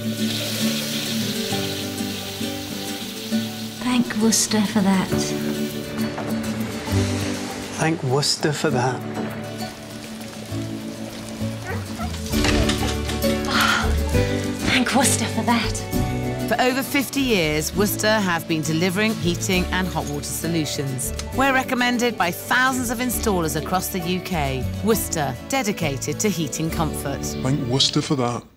Thank Worcester for that. Thank Worcester for that. Thank Worcester for that. For over 50 years, Worcester have been delivering heating and hot water solutions. We're recommended by thousands of installers across the UK. Worcester, dedicated to heating comfort. Thank Worcester for that.